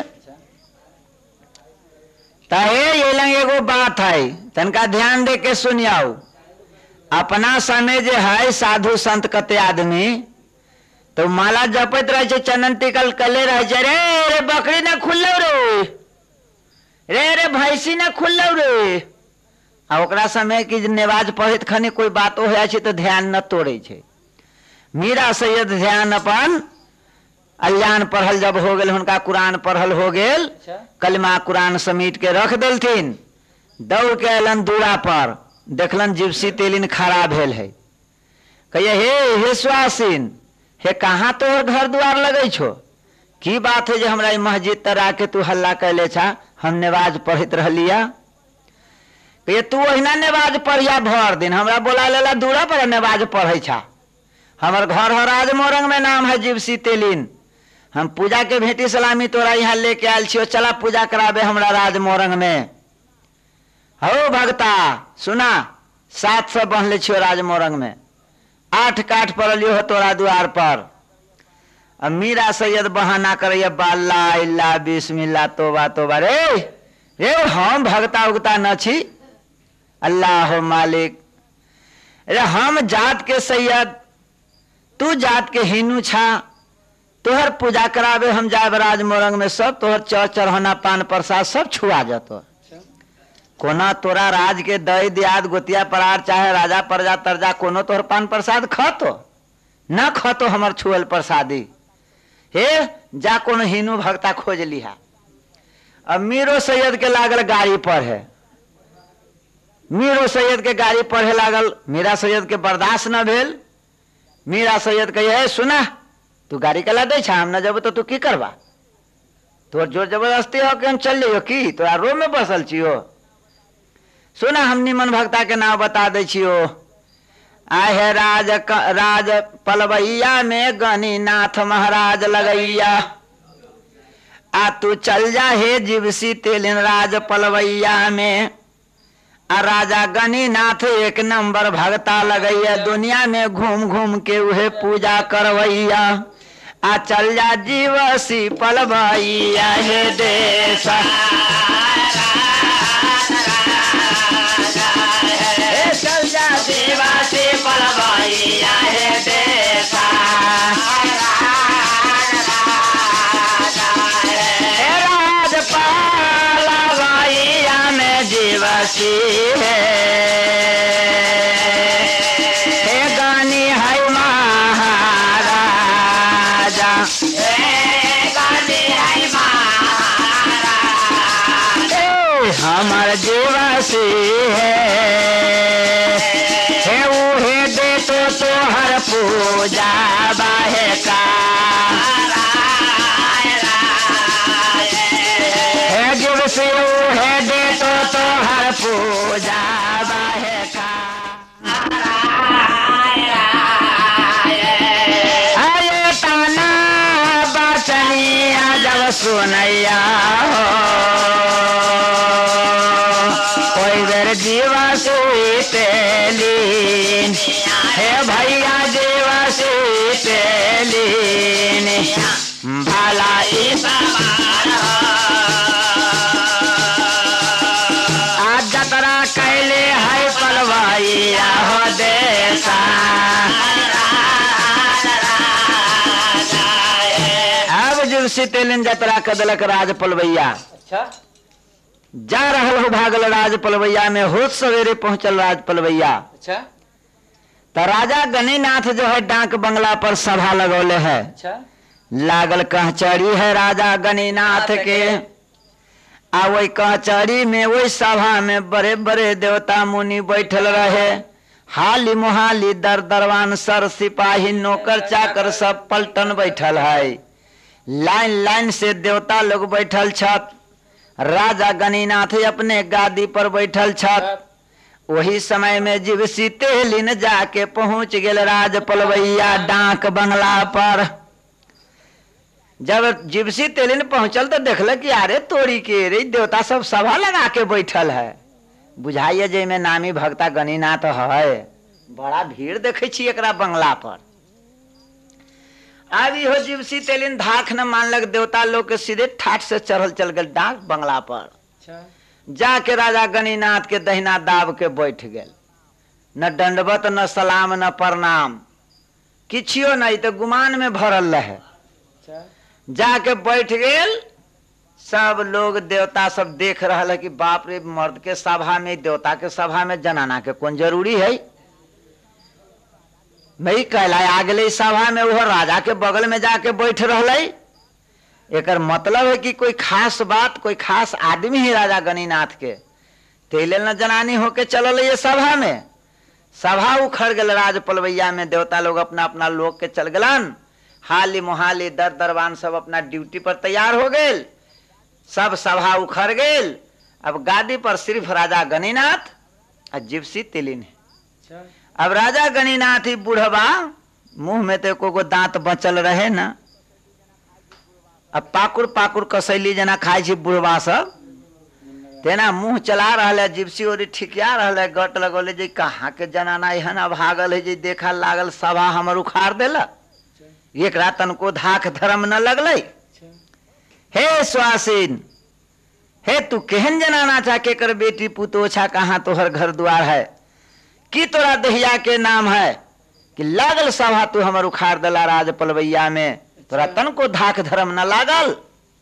ताहे ये लंग एगो बात है तनका ध्यान दे के सुनियाओ अपना समय जे है साधु संत कते आदमी तो माला जपत रहे छे चंदन टिकल कले रहे छे रे रे बकरी न खुल्लो रे रे रे भैंसी न खुल्लो रे आ ओकरा समय की नवाज पढ़ित खनी कोई बात हो जाए तो ध्यान न तोड़े छे मीरा सैयद ध्यान अपन अल्यान पढ़ल जब हो गेल हुनका कुरान पढ़ल हो गेल कलमा कुरान समीट के रख देलथिन दौड़ के अलन दूरा पर देखलन जिप्सी तेलिन खड़ा भेल है कहिए हे हे स्वासीन हे कहाँ तोहर घर द्वार लगे छो की बात है जे हमरा मस्जिद तर आके तू हल्ला कैले छा हम नवाज पढ़ित रहलिया ये तू अहिना नवाज पढ़िया भर दिन हमरा बोला लेला दूरा पर नवाज पढ़े छा हमर घर हो राजमोरंग में नाम है जिप्सी तेलिन हम पूजा के भेंटी सलामी तोरा यहाँ लेके आयल छियो चला पूजा कराबे हमरा राजमोरंग में हो भगता सुना सात सौ बहले छियो राजमोरंग में आठ काठ पड़लियो हो तोरा द्वार पर अब मीरा सैयद बहाना करैया बाल्ला इल्ला बिस्मिल्ला तोबा तोबा रे रे हम भगता उगता न छी अल्लाह मालिक अरे हम जात के सैयद तू जात के हिनू छा तोहर पूजा करावे हम जाए राजमोरंग में सब तोहर चौ चढ़ौना पान प्रसाद सब छुआ जातो कोना तोरा राज के दई दियाद गोतिया परार चाहे राजा प्रजा तरजा कोनो तोहर पान प्रसाद खतो न खतो हमर छुअल प्रसादी हे जा कोनो हिनू भक्ता खोज लिहा अब मीरो सैयद के लागल गाड़ी पर है मीरो सैयद के गाड़ी पढ़े लागल मीरा सैयद के बर्दाश्त न भेल मीरा सैयद कहे सुना तू गाड़ी कला दे छा हम न जब तो तू की करबा तोर जोर जबरदस्ती हो के हम चल जाइयो की तोरा रो में बसल छियो सुना हम निमन भक्ता के नाम बता दे छियो आहे राज राज पलवैया में गणिनाथ महाराज लगैया आ तू चल जा हे जिप्सी तेलिन राज पलवैया में आ राजा गणिनाथ एक नंबर भगता लगैया दुनिया में घूम घूम के उहे पूजा करवैया आ चल जा जीवसी पलवैया हे देश चल जा जीवसी पलवैया हे देश राजपालवैया में जीवसी है हे गानी है महाराजा हे गानी है महाराजा हमार जीवसी है हे उहे दे तो तोहर पूजा बाहे का हे जीवसी है दे तो तोहर पूजा बाहे का आये ताना बचे सुनैया हो कोई बेर जीवा से तेलीन हे भैया जीवा से तेलीन भला इस आज जतरा कैले है पलवैया हो देसा अब जीवसी तेलीन जतरा कदलक राज पलवैया अच्छा जा रहल हो भागल राज पलवैया में होत सवेरे पहुंचल राज पलवैया अच्छा तो राजा गणिनाथ जो है डाक बंगला पर सभा लगौले है अच्छा लागल कहचरी है राजा गणिनाथ के आ वही कहचरी में वही सभा में बड़े बड़े देवता मुनि बैठल रहे हाली मुहाली दर दरवान सर सिपाही नौकर चाकर सब पलटन बैठल है लाइन लाइन से देवता लोग बैठल छत राजा गणिनाथ अपने गादी पर बैठल छत वही समय में जीवसी तेलीन जाके पहुंच गेल राज पलवैया डाक बंगला पर जब जीवसी तेलीन पहुंचल तो देखल कि अरे तोरी के रे देवता सब सभा लगा के बैठल है बुझाइए जे में नामी भक्ता गणिनाथ है बड़ा भीड़ देखे छी एकरा बंगला पर अब हो जीवसी तेलीन धाख न मानलक देवता लोग के सीधे ठाठ से चढ़ल चल गए डाक बंगला पर अच्छा जाके राजा गणिनाथ के दहिना दाब के बैठ गेल न दंडवत न सलाम न प्रणाम किछियो नहीं तो गुमान में भरल रहे अच्छा जाके बैठ गेल सब लोग देवता सब देख रहा है कि बाप रे मर्द के सभा में देवता के सभा में जनाना के कौन जरूरी है नहीं कहला आ गए सभा में वह राजा के बगल में जाके बैठ रहा एकर मतलब है कि कोई खास बात कोई खास आदमी ही राजा गणिनाथ के तेले न जनानी होके चलल ये सभा में सभा उखड़ गल राज पलवैया में देवता लोग अपना अपना लोग के चल गलन हाली मुहाली दर दरबान सब अपना ड्यूटी पर तैयार हो गए सब सभा उखड़ गेल अब गादी पर सिर्फ राजा गणिनाथ और जीवसी तेलीन है अच्छा अब राजा गणिनाथ ही बूढ़वा मुंह में तो को दांत बचल रहे ना अब पाकुर पाकुर कसैली जना खाई छी बुढ़वा सब तेना मुंह चला रहा है जिप्सी और ठिकिया रहा है गट लगौले जे कहाँ के जनाना एहन अभागल है जे देखा लागल सभा हमर उखाड़ देला एक रात तनको धाक धर्म न लगल हे स्वासीन हे तू केहन जनाना चाह के कर बेटी पुतोछा कहाँ तोहर घर द्वार है कि तोरा दहिया के नाम है कि लागल सभा तू हमर उखाड़ देला राज पलवैया में तोरा तन को धाक धर्म न लागल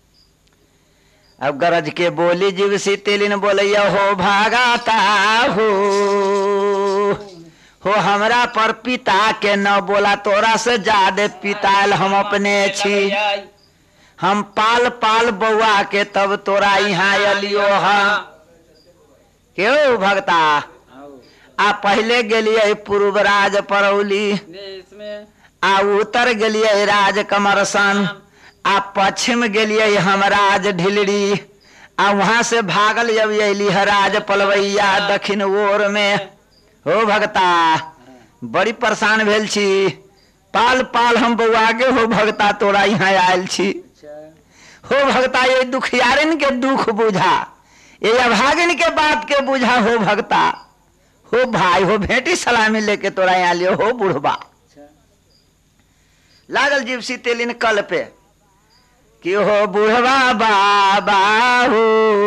अब गरज के बोली जीवसी तेलीन बोलैया हो भागाता हो हो हमरा पर पिता के न बोला तोरा से ज्यादा पिताल हम अपने छी हम पाल पाल बउआ के तब तोरा यहाँ अलियो हाँ क्यों भगता आ पहले गेलिए पूर्व राज परौली इसमें आ उत्तर गेलिए राज कमरसन आ पश्चिम गेलिए हम राज ढिलरी आ वहां से भागल जब अली राज पलवैया दक्षिण ओर में हो भगता बड़ी परेशान भेल छी पाल पाल हम बउआ के हो भगता तोरा यहाँ आयल छी हो भगता ये दुखियारिन के दुख बुझा ये अभागिन के बात के बुझा हो भगता हो भाई हो भेंटी सलामी लेके तोरा यहाँ लियो हो बुढ़वा लागल जीवसी तेलीन कल पे कि हो बुढ़वा बाबा हो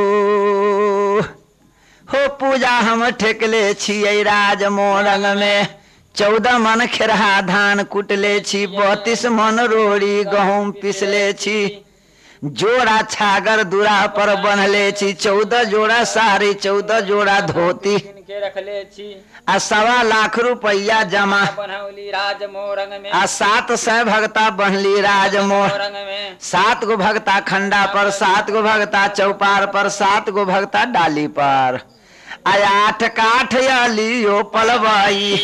हो पूजा हम ठेकले छियै राज मोरंग में चौदह मन खेरहा धान कुटले छी बत्तीस मन रोड़ी गहूम पिसले छी जोड़ा छागर दूरा पर बनले छी चौदह जोड़ा साड़ी चौदह जोड़ा धोती के रखले छी आ सवा लाख रुपया जमा बनौली राज मोरंग में आ सात सौ भगता बनली राज मोर मोरंग में सात गो भगता खंडा पर सात गो भगता चौपार पर सात गो भगता डाली पर आया आठ काठ अलियो पलवाई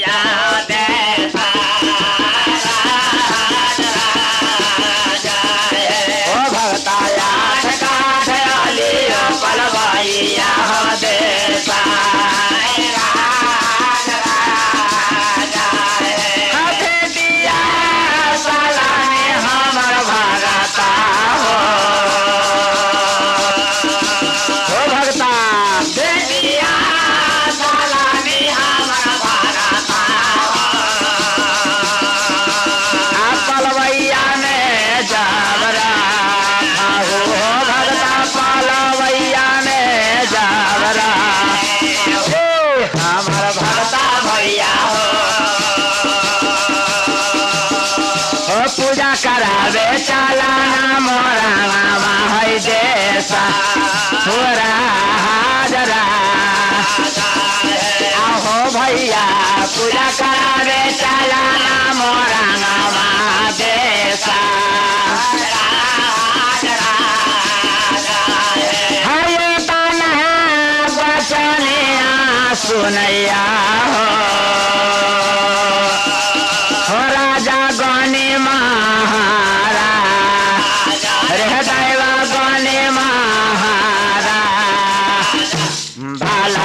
ओ भगता आठ काठ अलियो पलवाई हाथे दिया साला में हमर भगता हो देसा हो राजरा आहो भैया पूजा करावे चला ना मोरंगवा देसा हरे तन बचनिया सुनैया हो हो राजा गणी महाराज रे दैव गणी महाराज भाला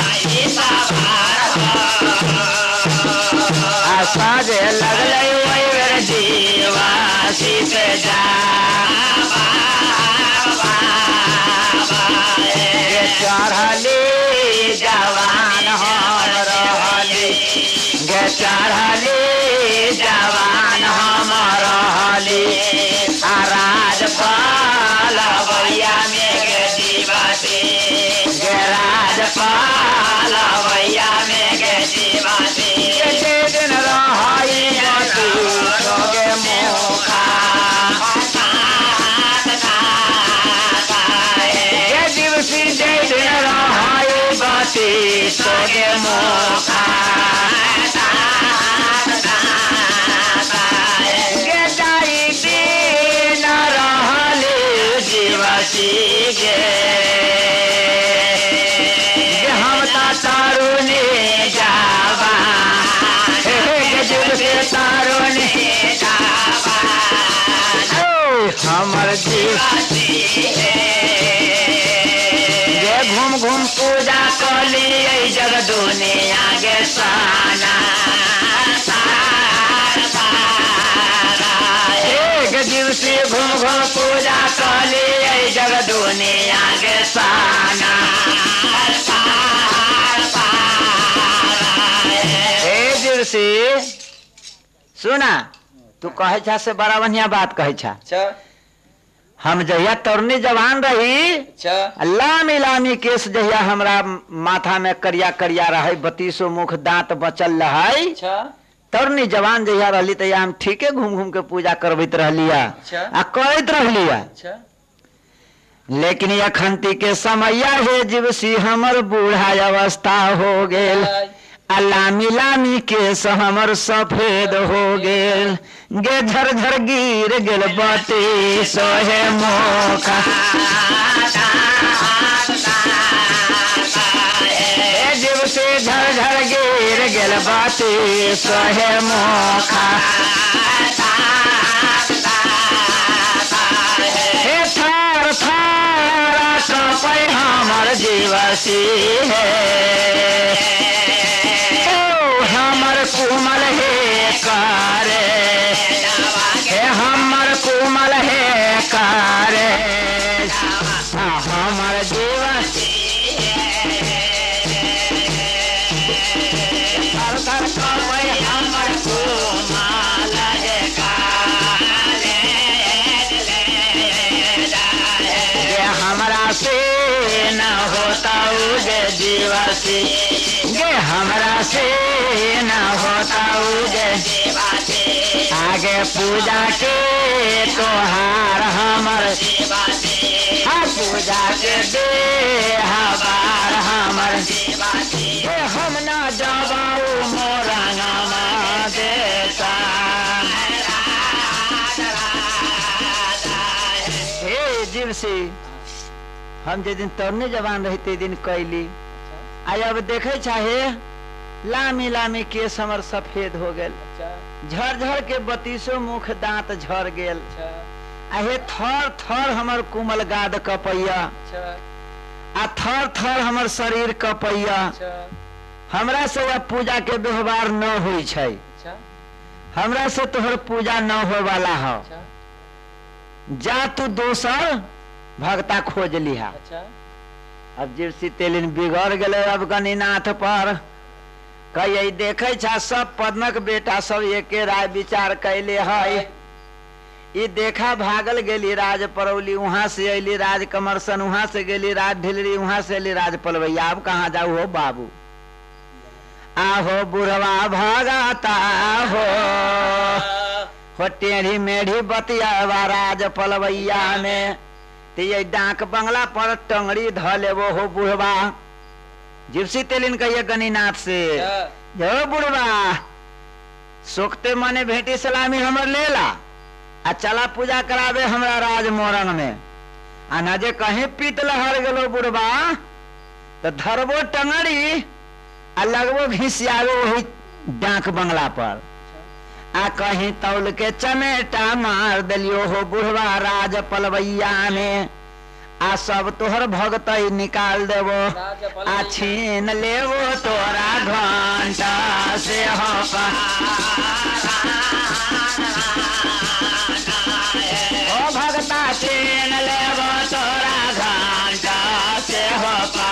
साजे लगले वही बेर जीवा सीत जा चढ़ली जवान हम रहली गे चढ़ली जवान हम रहली आ राजपाल भैया में गे जीवासी गे राजपाल भैया में गे जीवासी के दिन रहाई बतू सोगे मोखा दिवसी दे दिन रहाई बाती सोगे मोखा गे जाई दिन रहली जीवसी गे हम ता तारुनी जावा तारुनी जावा हमर जीवसी घूम घूम पूजा कली जग दुनिया गे साना एक दिवसी घूम घूम पूजा कली जग दुनिया गे साना एक दिवसी सुना तू कहे छा से बड़ा बढ़िया बात कहे छा हम जहिया तरुणी जवान रही लामी लामी केस जहिया हमरा माथा में करिया करिया रहे बत्तीसो मुख दांत बचल रहे तरुणी जवान जहिया रहली तहिया हम ठीके घूम घूम के पूजा करबैत रहलिया आ करैत रहलिया लेकिन अखंती के समैया हे जीवसी हमर बूढ़ा अवस्था हो गेल आ लामी लामी केस हमर सफेद हो गेल गे झर झर गिर गेल बती सोहे मोखा जीव से झर झर गिर गेल बती सोहे मोखा हे थार थार कपै हमर जीवसी है हमर कुमल हे कारे हे हमर कुमल हे कारे हमर जीवसी थर थर कपै हमर कुमल हे कारे हमरा से न होता गे जीवसी गे हमरा से न होता गे आगे पूजा के तोहार हमर हाँ पूजा के दे हबार हमर हम न जबाऊ मोरंगवा देसा हे जीवसी हम जे दिन तरुणी जवान रही ते दिन कैली आई अब देखे चाहे लामी लामी केस हमर सफेद हो गेल झर झर के बत्तीसो मुख दांत झर गेल आहे थर थर हमर कुमल गाद कपैया आ थर थर हमर शरीर कपैया हमरा से अब पूजा के व्यवहार न होई छै हमरा से तोहर पूजा न हो वाला हो जा तू दोसर भक्ता खोज लिहा अब जीवसी तेलिन बिगड़ गए अब गणिनाथ पर कई देखे छा सब पद्मक बेटा सब एके राय विचार कैले है ये देखा भागल गेली राज परौली वहां से अली राज कमरसन वहां से गेली राज ढिलरी वहां से अली राज पलवैया अब कहाँ जाऊ हो बाबू आहो बुढ़वा भागाता हो हो टेढ़ी मेढ़ी बतिया राज पलवैया में ते ये डाक बंगला पर टंगड़ी ध लेवो हो बुढ़वा। जिप्सी तेलिन कहिए गणिनाथ से, अच्छा जो बुढ़वा सोखते मने भेटी सलामी हमर लेला आ चला पूजा करावे हमरा राज मोरंग में। आ न जे कहीं पीत लहर गेलो बुढ़वा तो धरबो टंगड़ी आ लगबो घिसियावे वही डाक बंगला पर। आ कहीं तौल के चमेटा मार दिलियो हो बुढ़वा राज पलवैया में। आ सब तोहर भगत निकाल देवो आ छीन लेवो तोरा घंटा से हो पा। ओ भगता छीन लेवो तोरा घंटा से हो पा।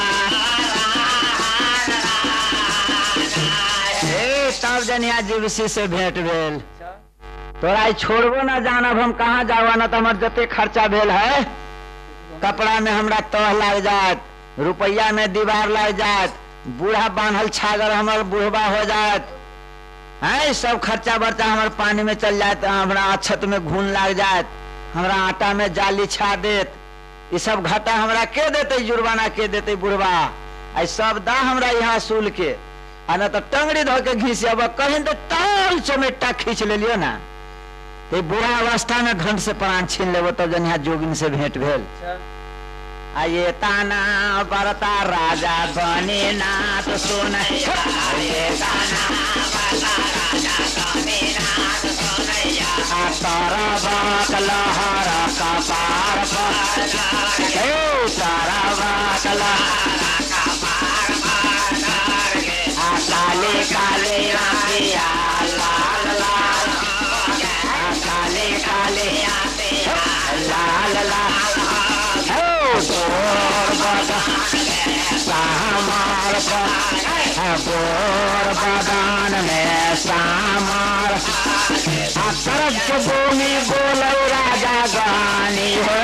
हे तब जनिया जिप्सी से भेंट भेल। तोरा छोड़बो ना जानब हम कहाँ जावा न तो हमर जते खर्चा भेल है। कपड़ा में हमरा तह लाग जात, रुपया में दीवार लाग जात, बूढ़ा बांधल छागर हमर बुढ़वा हो जात है। सब खर्चा बर्चा हमर पानी में चल जात, हमरा अछत में घून लाग जात, हमरा आटा में जाली छा देत। ये सब घाटा हमरा के देते, जुर्माना के देते बुढ़वा। आई सब दा हमरा यहाँ सूल के आ न तो टंगड़ी धो के घीस अब कहीं तो ताल चमेटा खींच ले लियो ना तो बुरा अवस्था में घंट से प्राण छीन लेवो। तब जन यहाँ जोगिन से भेंट भेल। आये ताना बरता राजा बने नाथ सुन, आये ताना बरता राजा बने नाथ सुन, आ तारा बाक लहरा का पार पार, हे तारा बाक लहरा का पार पार, आ काले काले आँखिया लाल लाल, आ काले काले आँखिया लाल लाल, बोर बदान में सामर अकरज के भूमि बोलो राजा गानी हो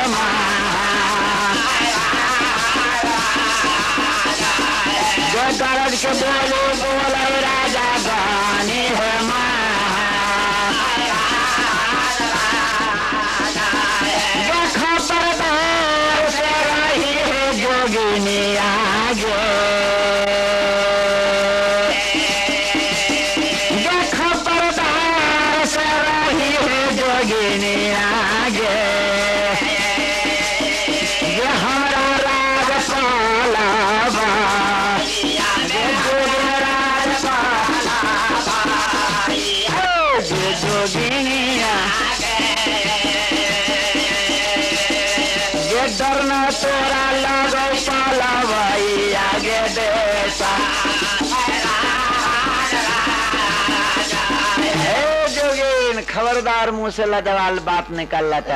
जो गरज के बोलो बोलो राजा गानी हो जोगिनी आगे जो खबरदार से रही है जोगिनी आगे, ये हमारा राज पालावा, ये राज पालावा, ये जोगिनी आगे, ये डरना तोरा लगो पालावाई आगे देता। हे जोगिन खबरदार मुंह से लाजवाल बात निकाल लाता।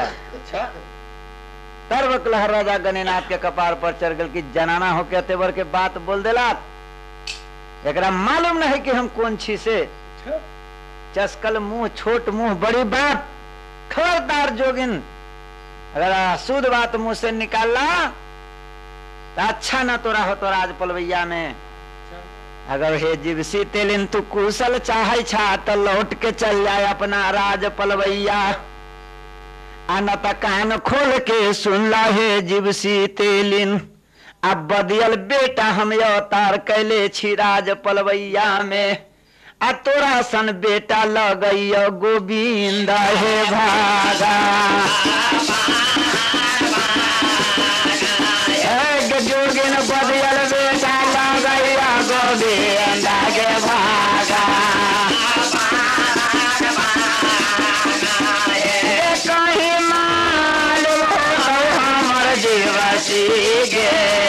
सर्व लहर राजा गणेनाथ के कपार पर चढ़ गल की जनाना हो के तेवर के बात बोल देला। एकरा मालूम नहीं कि हम कौन छी से चस्कल मुंह छोट मुंह बड़ी बात। खबरदार जोगिन अगर शुद्ध बात मुंह से निकालना तो अच्छा न तोरा हो तो राज पलवैया में। अगर हे जिप्सी तेलिन तू कुशल चाहे छा तो लौट के चल जाए अपना राज पलवैया। आना तो कान खोल के सुन ला हे जिप्सी तेलिन, अब बदियल बेटा हम अवतार कैले छी राज पलवैया में। आ तोरा सन बेटा लगई गोविंद हे भागा, जोगिन बदियल बेटा लगैया गोविंद के भागा। कहीं मालूम हो हमर जिप्सी गे